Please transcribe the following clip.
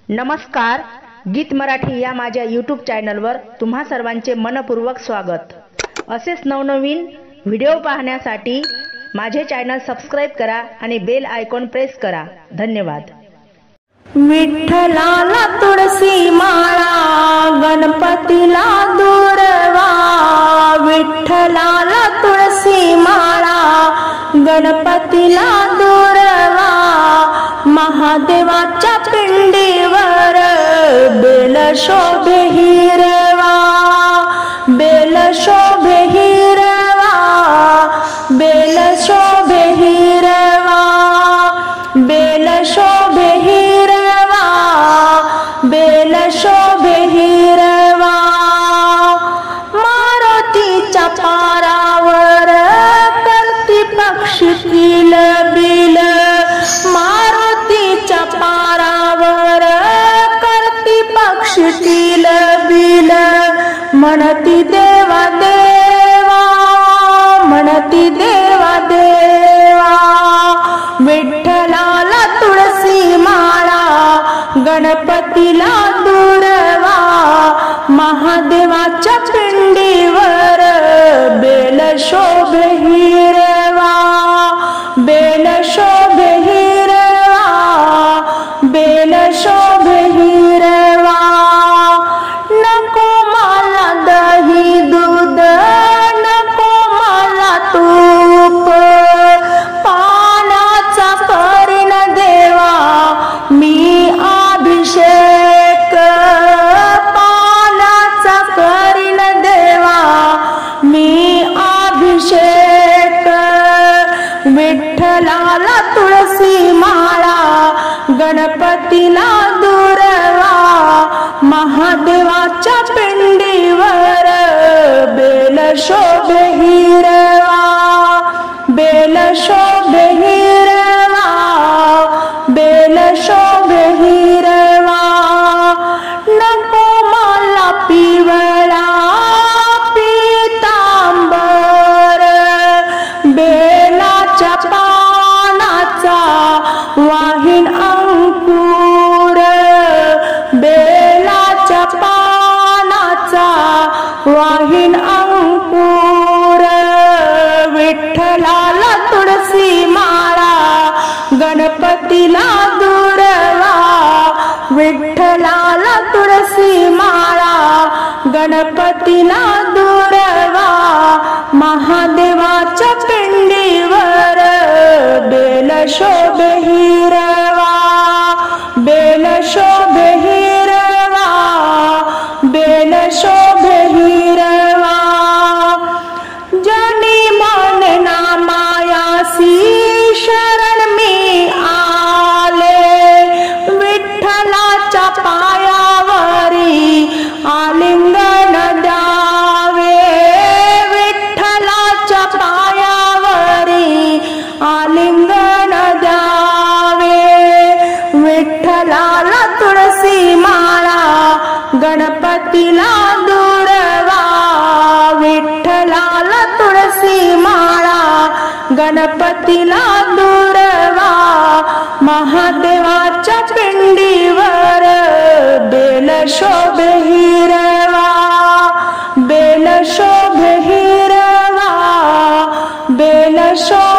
नमस्कार, गीत मराठी या माझ्या यूट्यूब चॅनलवर तुम्हा सर्वांचे मनपूर्वक स्वागत। असेच नवनवीन व्हिडिओ पाहण्यासाठी माझे चॅनल सबस्क्राइब करा आणि बेल आयकॉन प्रेस करा। धन्यवाद। विठ्ठलाला तुळसी माळा गणपतीला दुर्वा, विठ्ठलाला तुळसी माळा गणपतीला दुर्वा, महादेवाच्या पिंडीवर बेल शोभे हिरवा, बेल शोभे हिरवा, बेल शोभे हिरवा, बेल शोभे हिरवा, बेल शोभे हिरवा, मारुतीच्या पारावर करती पक्षी किल बिल, मारुतीच्या पारावर करती पक्षी किल बिल, म्हणती देवा देवा, म्हणती देवा देवा, विठ्ठलाला तुळसी माळा गणपतीला दुर्वा, महादेवाच्या पिंडीवर बेल शोभे हिरवा, बेल शोभे हिरवा, बेल शोभे हिरवा, नको मला दही दूध, नको मला तूप, पानाचा करीन देवा मी अभिषेक, पानाचा करीन देवा मी अभिषेक, विठ्ठलाला तुळसी माळा गणपतीला दुर्वा, महादेवाच्या पिंडीवर बेल शोभे हिरवा, बेल शोभे हिरवा, बेल शोभे हिरवा, नको मला पिवळा पीतांबर, बेलाच्या पानाचा वाहीन अंकुर, बेलाच्या पानाचा वाहीन अंकुर, विठ्ठलाला तुळसी माळा गणपतीला दुर्वा, विठ्ठलाला तुळसी माळा गणपतीला दुर्वा, महादेवाच्या पिंडीवर बेल शोभे हिरवा, बेल शोभे हिरवा, बेल शोभे हिरवा, जनी मन नामायासी शरण मी आले, विठ्ठलाच्या पायावरी आलिंगन द्यावे, विठ्ठलाच्या पायावरी आलिंगन द्यावे, विठ्ठलाला तुळसी माळा गणपतीला दुर्वा, विठ्ठलाला तुळसी माळा गणपतीला दुर्वा, महादेवाच्या पिंडीवर बेल शोभे हिरवा, बेल शोभे हिरवा, बेल शोभे